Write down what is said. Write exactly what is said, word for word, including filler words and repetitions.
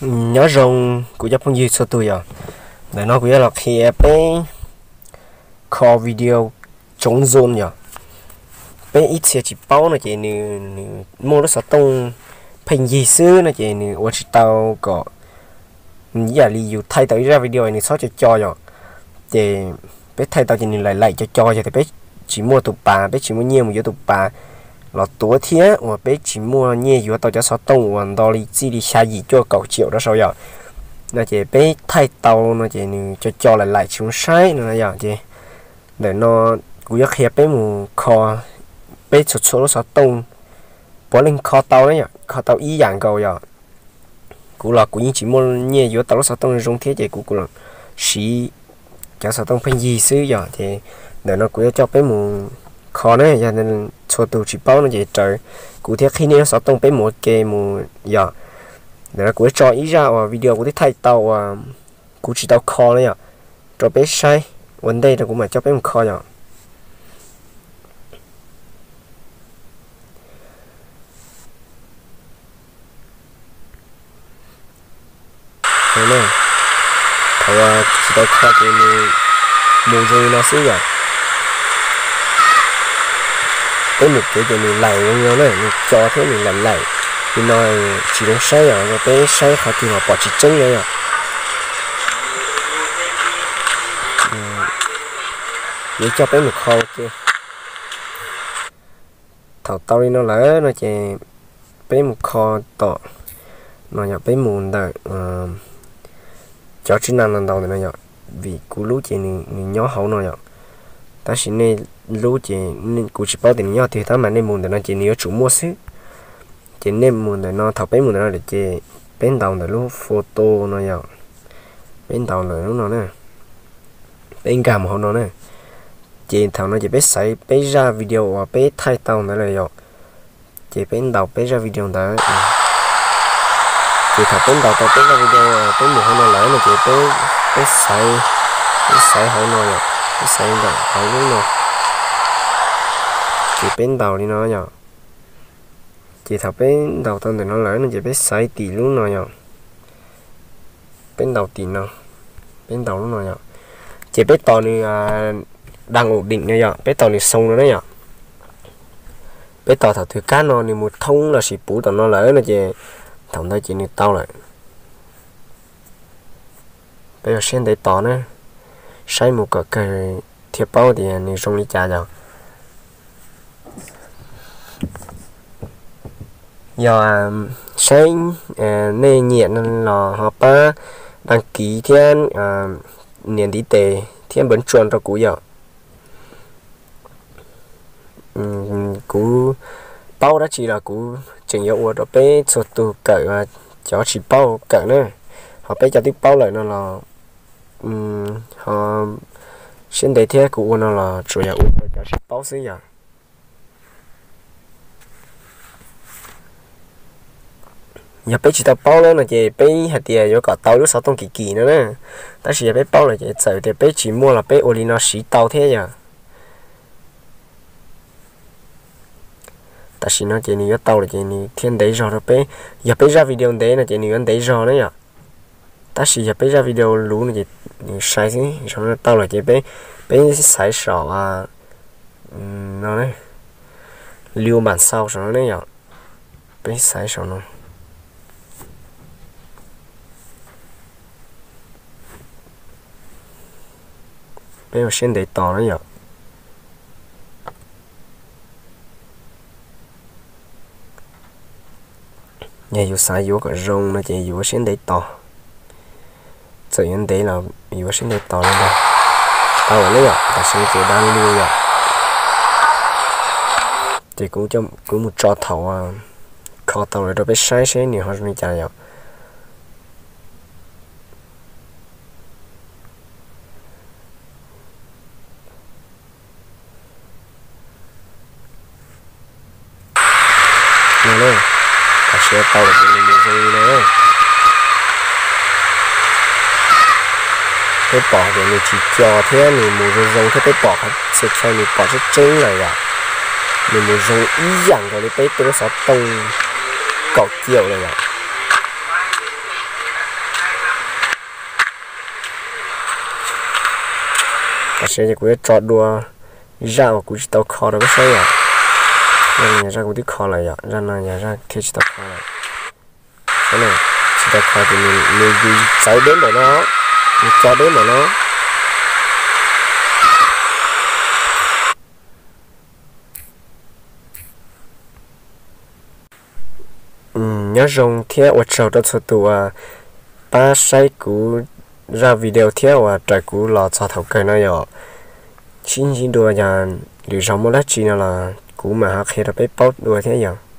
nhớ rong của giáp phong gì số tuổi à để nó cũng là khi bé call video chống zone nhở bé ít xe chỉ bao nó chỉ nè mua nó sao tông hình gì xưa nó chỉ nè ở chỉ tao có giờ li dù thay tới ra video này xóa cho cho rồi thì bé thay tao chỉ nè lại lại cho cho thì bé chỉ mua tụ bà bé chỉ mua nhiều một tụ bà là tối thế và bé chỉ mua nhiều tao cho sao tông và đó li chỉ đi xa gì cho cậu triệu đó sao giờ nó chỉ bé thay tao nó chỉ nè cho cho lại lại chúng sai nó giờ chỉ để nó cũng rất hiệp bé mù kho bé sụt số nó sao tông bỏ lên kho tao đấy nhở kho tao ý dạng cầu giờ cũng là cũng chỉ mua nhiều giữa tao nó sao tông trong thế thì cũng cũng là xí cho sao tông phải gì xứ giờ thì để nó cũng cho bé mù kho đấy giờ nên số tụ chỉ bao nó chỉ trời cụ thể khi nó sao tông bé một kê mù giờ để nó cũng cho ý ra và video cũng thay tao và cũng chỉ tao kho đấy nhở cho bé sai vấn đề là cũng mà cho bé một kho nhở thế này thằng chỉ tao kho thì mù rồi nó xí nhở cái một cái thì mình lại nhau này mình cho thế mình làm lại thì nó chỉ đúng sai rồi rồi bé sai họ thì họ bỏ chỉ chân đấy à để cho bé một khâu chứ thầu tao đi nó lỡ nó chỉ bé một kho to nó nhập bé mùn đời cho chức năng lần đầu thì nó nhập vì cú lú chỉ mình nhỏ hậu nó nhập ta chỉ nên lú chỉ nên cú chỉ bao tiền nhỏ thì thằng mà nên mùn thì nó chỉ nếu chủ mua xứ chỉ nên mùn thì nó thầu bé mùn thì nó để chỉ bên đầu để lú photo nó nhập bên đầu là lúc nó nè bên cam hậu nó nè chỉ thằng nó chỉ biết xây biết ra video và biết thay tao nữa là rồi chỉ bên đầu biết ra video đó chỉ thằng bên đầu tao biết ra video bên một hôm nào lỡ mà chỉ biết biết xây biết xây hậu nó rồi biết xây rồi hậu luôn rồi chỉ bên đầu đi nó rồi chỉ thằng bên đầu tao thì nó lỡ nó chỉ biết xây tỷ luôn rồi bên đầu tỷ nó bên đầu luôn rồi chỉ biết tao thì đang ổn định nữa nhở, bé tàu này sông nữa đấy nhở, bé tàu thảo thứ cá nó thì một thông là chỉ bù tàu nó lấy là chỉ thằng đây chỉ này tao lại, bây giờ xem để tàu nữa, xây một cái cái thiệp bao thì này trong đi trả rồi, giờ xây nên nhiệt là họ ba đăng ký thiên niên đi tề thiên bấn chuẩn cho cú giờ cú bao đó chỉ là cú chỉnh hiệu đó bé số từ cởi và cháu chỉ bao cởi nữa họ bé cho tiếp bao lại nó là họ xin để thế cú nó là chủ yếu cháu chỉ bao xí giờ giờ bé chỉ tao bao lên là chỉ bé hạt tiền rồi cả tao lúc sáu tông kỳ kỳ nữa nè,但是bé bao là chỉ sợ thì bé chỉ mua là bé Olina xí tao thế giờ,但是nó chỉ nhiều tao là chỉ nhiều thiên đấy rồi đó bé, giờ bé ra video đấy là chỉ nhiều anh đấy rồi đấy nhở, 但是giờ bé ra video lú là chỉ nhiều sai chứ, cho nên tao là chỉ bé bé sai sọ à, nó đấy, liêu bản sau rồi nó đấy nhở, bé sai sọ nó. bây giờ xin để tỏ nó nhở nhà dù sai dù cả rong nó chỉ dù xin để tỏ tự nhiên đấy là dù xin để tỏ lên đây tao ở đây nhở ta xin chỉ đang lưu nhở thì cũng cho cũng một trò thầu à kho tàu rồi biết sai sai nhiều hơn mình chả nhở này ta sẽ tàu được mình như này cái bỏ của mình chỉ cho thế này một rồi dùng cái bỏ sẽ cho mình bỏ rất chân này à mình một dùng ý dạng rồi cái tôi sẽ tông cầu chiều này à và sẽ cho cú trọt đua ra và cú chỉ tao khó được cái xe à nên nhà ra cú tí khó lại à ra là nhà ra kia chỉ tao khó lại cái này chỉ tao khó thì mình mình đi sáu đến để nó mình cho đến để nó nhớ dùng theo ở chỗ đó số tụ ba sai cú ra video theo à trái cú lò cho thầu cây nó nhỏ chính chính đùa nhà điều sống một lát chi là cú mà học khi là bé bót đùa thế nhở